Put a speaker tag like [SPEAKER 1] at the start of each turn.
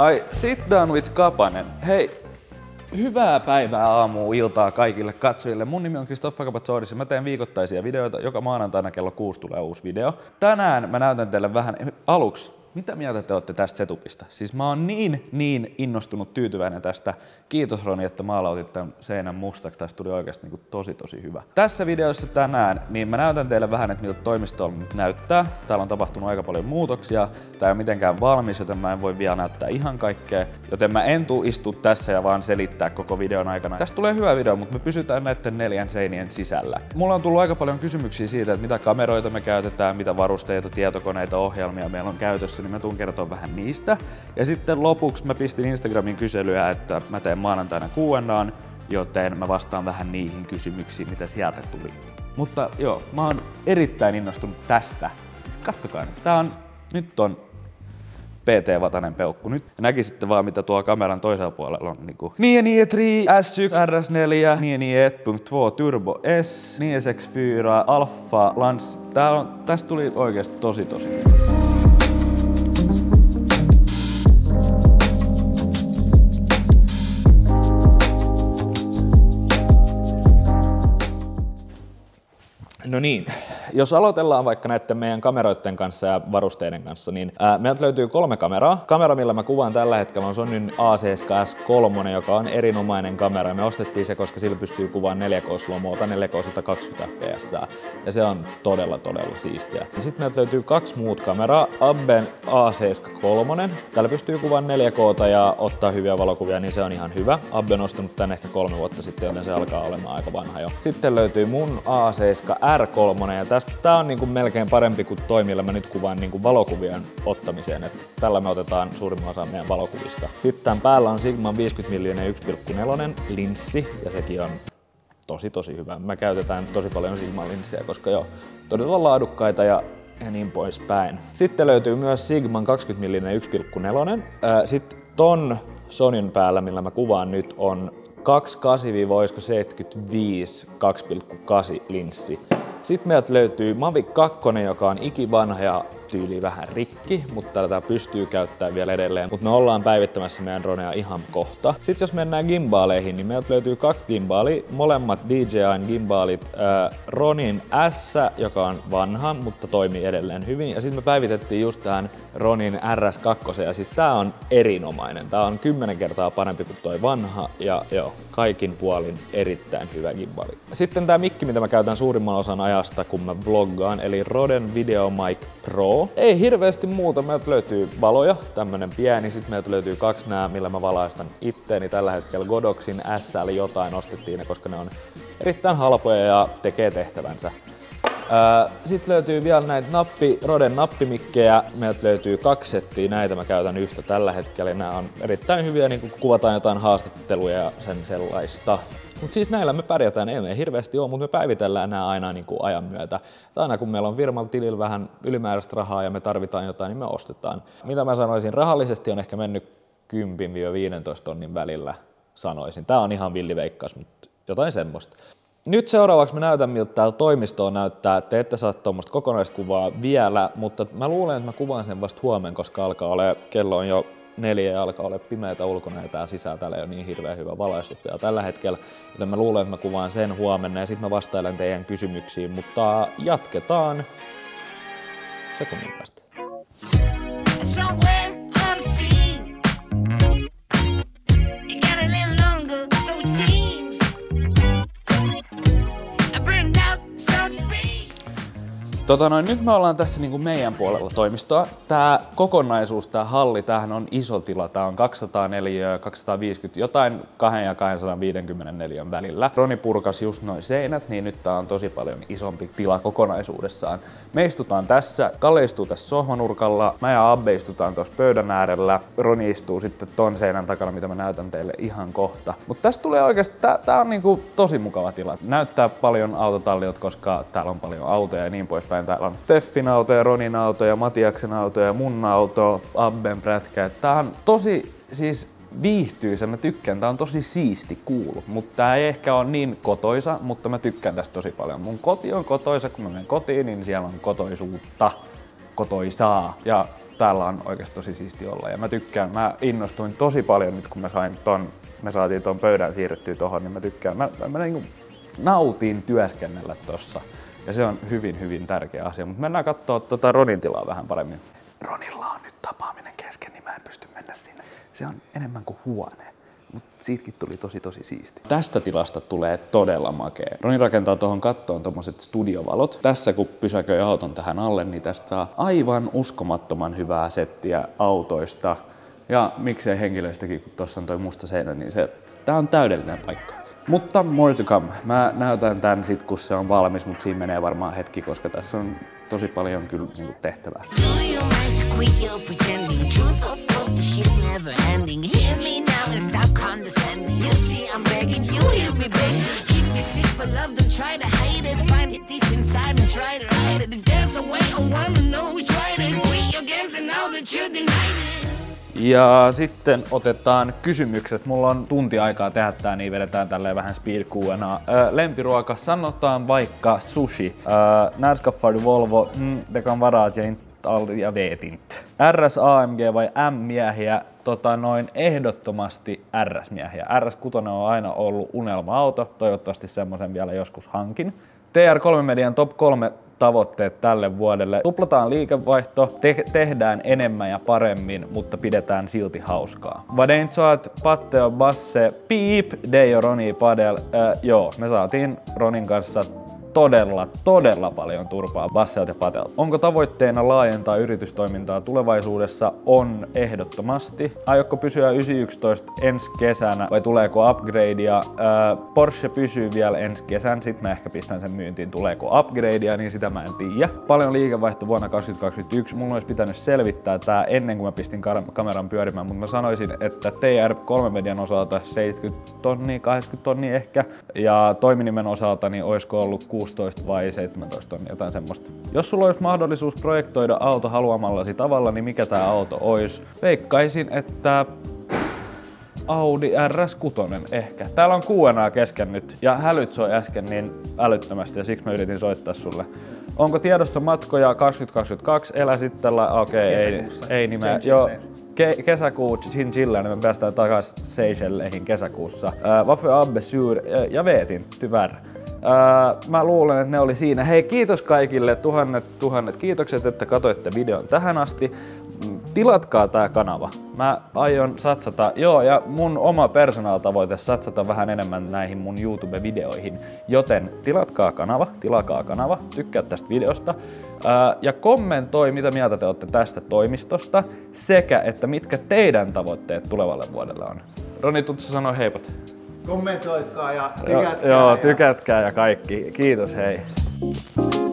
[SPEAKER 1] Ai, sit down with Kapanen. Hei, hyvää päivää, aamua, iltaa kaikille katsojille. Mun nimi on Kristoffer Kapatsodis ja mä teen viikoittaisia videoita. Joka maanantaina kello 6 tulee uusi video. Tänään mä näytän teille vähän aluksi, mitä mieltä te olette tästä setupista. Siis mä oon niin innostunut, tyytyväinen tästä. Kiitos Roni, että maalautit tämän seinän mustaksi. Tästä tuli oikeasti tosi hyvä. Tässä videossa tänään niin mä näytän teille vähän, että miltä toimisto näyttää. Täällä on tapahtunut aika paljon muutoksia. Tää ei ole mitenkään valmis, joten mä en voi vielä näyttää ihan kaikkea. Joten mä en tuu istua tässä ja vaan selittää koko videon aikana. Tästä tulee hyvä video, mutta me pysytään näiden 4 seinien sisällä. Mulla on tullut aika paljon kysymyksiä siitä, että mitä kameroita me käytetään, mitä varusteita, tietokoneita, ohjelmia meillä on käytössä, niin mä tuun kertoa vähän niistä. Ja sitten lopuksi mä pistin Instagramin kyselyä, että mä teen maanantaina Q&A:n, joten mä vastaan vähän niihin kysymyksiin, mitä sieltä tuli. Mutta joo, mä oon erittäin innostunut tästä. Siis kattokaa nyt. Nyt on PT Vatanen peukku nyt. Ja näkisitte vaan mitä tuo kameran toisella puolella on niinku 993 S1 RS4 991.2 Turbo S 964 Alfa Lance. Tästä tuli oikeesti tosi.
[SPEAKER 2] No niin, jos aloitellaan vaikka näiden meidän kameroiden kanssa ja varusteiden kanssa, niin meiltä löytyy 3 kameraa. Kamera, millä mä kuvaan tällä hetkellä, on Sonyn A7S3, joka on erinomainen kamera. Me ostettiin se, koska sillä pystyy kuvaamaan 4K slow-moota, 4K 120 fps. Ja se on todella siistiä. Sitten meiltä löytyy 2 muut kameraa. Abben A7III. Täällä pystyy kuvaamaan 4K:ta ja ottaa hyviä valokuvia, niin se on ihan hyvä. Abbe on ostanut tän ehkä 3 vuotta sitten, joten se alkaa olemaan aika vanha jo. Sitten löytyy mun A7R3, ja tää on niinku melkein parempi kuin toi, millä mä nyt kuvaan niinku valokuvien ottamiseen. Et tällä me otetaan suurimman osan meidän valokuvista. Sitten tämän päällä on Sigma 50 mm 1.4 linssi, ja sekin on tosi hyvä. Me käytetään tosi paljon Sigma-linssejä, koska joo, todella laadukkaita ja niin poispäin. Sitten löytyy myös Sigman 20 mm 1.4. Sitten ton Sonyn päällä, millä mä kuvaan nyt, on 28-75 2.8 linssi. Sitten meiltä löytyy Mavic 2, joka on ikivanha ja tyyli vähän rikki, mutta tätä pystyy käyttämään vielä edelleen. Mutta me ollaan päivittämässä meidän dronea ihan kohta. Sitten jos mennään gimbaaleihin, niin meiltä löytyy 2 gimbaalia. Molemmat DJIn gimbaalit. Ronin S, joka on vanha, mutta toimii edelleen hyvin. Ja sitten me päivitettiin just tähän Ronin RS2, ja siis tää on erinomainen. Tää on 10 kertaa parempi kuin toi vanha, ja joo, kaikin puolin erittäin hyvä gimbaali. Sitten tää mikki, mitä mä käytän suurimman osan ajasta, kun mä vloggaan, eli Rode VideoMic Pro. Ei hirveästi muuta, meiltä löytyy valoja, tämmönen pieni, sit meiltä löytyy 2 nää, millä mä valaistan itteeni tällä hetkellä. Godoxin SL jotain ostettiin ne, koska ne on erittäin halpoja ja tekee tehtävänsä. Sitten löytyy vielä näitä Roden nappimikkejä, meiltä löytyy 2 settiä, näitä mä käytän yhtä tällä hetkellä. Nämä on erittäin hyviä, niin kun kuvataan jotain haastatteluja ja sen sellaista. Mutta siis näillä me pärjätään, ei me hirveästi ole, mutta me päivitellään nämä aina niin kuin ajan myötä. Aina kun meillä on firmalla tilillä vähän ylimääräistä rahaa ja me tarvitaan jotain, niin me ostetaan. Mitä mä sanoisin, rahallisesti on ehkä mennyt 10-15 tonnin välillä, sanoisin. Tää on ihan villiveikkaus, mutta jotain semmoista. Nyt seuraavaksi mä näytän, miltä täällä toimistoa näyttää. Te ette saa tuommoista kokonaiskuvaa vielä, mutta mä luulen, että mä kuvaan sen vasta huomenna, koska kello on jo 4 ja alkaa olla pimeätä ulkona ja tää sisällä täällä ei ole niin hirveän hyvä valaistus vielä tällä hetkellä. Joten mä luulen, että mä kuvaan sen huomenna ja sitten mä vastailen teidän kysymyksiin, mutta jatketaan sekunnin päästä.
[SPEAKER 1] Nyt me ollaan tässä niinku meidän puolella toimistoa. Tää kokonaisuus, tää halli, tämähän on iso tila. Tää on 204, 250, jotain 2 ja 254 välillä. Roni purkas just noin seinät, niin nyt tää on tosi paljon isompi tila kokonaisuudessaan. Me istutaan tässä, Kalle istuu tässä sohvanurkalla, mä ja Abbe istutaan tuossa pöydän äärellä. Roni istuu sitten ton seinän takana, mitä mä näytän teille ihan kohta. Mutta tästä tulee oikeesti, tää on niinku tosi mukava tila. Näyttää paljon autotalliot, koska täällä on paljon autoja ja niin poispäin. Täällä on Steffin autoja, Ronin autoja, Matiaksen autoja, mun auto, Abben prätkä. Tää on tosi siis viihtyisä, mä tykkään. Tää on tosi siisti, cool, mutta tää ei ehkä ole niin kotoisa, mutta mä tykkään tästä tosi paljon. Mun koti on kotoisa, kun mä menen kotiin, niin siellä on kotoisuutta, kotoisaa. Ja täällä on oikeasti tosi siisti olla ja mä tykkään. Mä innostuin tosi paljon nyt kun me saatiin ton pöydän siirrettyä tohon, niin mä tykkään. Mä niinku nautin työskennellä tossa ja se on hyvin tärkeä asia. Mutta mennään kattoo Ronin tilaa vähän paremmin. Ronilla on nyt tapaaminen kesken, niin mä en pysty mennä sinne. Se on enemmän kuin huone. Mutta siitäkin tuli tosi siisti. Tästä tilasta tulee todella makea. Roni rakentaa tuohon kattoon tommoset studiovalot. Tässä kun pysäköi auton tähän alle, niin tästä saa aivan uskomattoman hyvää settiä autoista. Ja miksei henkilöistäkin, kun tuossa on toi musta seinä, niin tää on täydellinen paikka. Mutta more to come. Mä näytän tän sit kun se on valmis, mutta siinä menee varmaan hetki, koska tässä on tosi paljon kyllä niinku tehtävää. Ja sitten otetaan kysymykset. Mulla on tunti aikaa tehdä tää, niin vedetään tälleen vähän speed Q&A. Lempiruoka, sanotaan vaikka sushi. När skaffar du Volvo? Det kan vara att jag vet inte. RS AMG vai M-miehiä? Ehdottomasti RS-miehiä. RS6 on aina ollut unelma-auto. Toivottavasti semmoisen vielä joskus hankin. TR3 Median top 3 tavoitteet tälle vuodelle. Tuplataan liikevaihto, tehdään enemmän ja paremmin, mutta pidetään silti hauskaa. Var det inte så att Patte och Basse, piip, dig och Roni Padel, joo, me saatiin Ronin kanssa todella paljon turpaa Basselta ja Patelta. Onko tavoitteena laajentaa yritystoimintaa tulevaisuudessa? On ehdottomasti. Aiotko pysyä 911 ensi kesänä vai tuleeko upgradea? Porsche pysyy vielä ensi kesän, sit mä ehkä pistän sen myyntiin. Tuleeko upgradea, niin sitä mä en tiedä. Paljon liikevaihto vuonna 2021. Mulla olisi pitänyt selvittää tää ennen kuin mä pistin kameran pyörimään, mutta mä sanoisin, että TR3 Median osalta 70 tonnia, 80 tonnia ehkä. Ja toiminimen osalta niin olisiko ollut 16 vai 17 tonnia, jotain semmoista. Jos sulla olisi mahdollisuus projektoida auto haluamallasi tavalla, niin mikä tää auto olisi? Veikkaisin, että Audi RS6 ehkä. Täällä on Q&A kesken nyt ja hälyt soi äsken niin älyttömästi ja siksi mä yritin soittaa sulle. Onko tiedossa matkoja 2022? Elä sitten ei nimeä. Joo, kesäkuu Chinchilla, niin me päästään takas Seychelleihin kesäkuussa. Varför Abbe sur? Jag vet inte, tyvärr. Mä luulen, että ne oli siinä. Hei, kiitos kaikille, tuhannet kiitokset, että katsoitte videon tähän asti. Tilatkaa tää kanava. Mä aion satsata, ja mun oma personal-tavoite satsata vähän enemmän näihin mun YouTube-videoihin. Joten tilakaa kanava, tykkää tästä videosta. Ja kommentoi, mitä mieltä te olette tästä toimistosta, sekä että mitkä teidän tavoitteet tulevalle vuodelle on. Roni, tuutko sä sanoa heipat?
[SPEAKER 3] Kommentoitkaa ja tykätkää.
[SPEAKER 1] Joo, tykätkää ja kaikki. Kiitos, hei.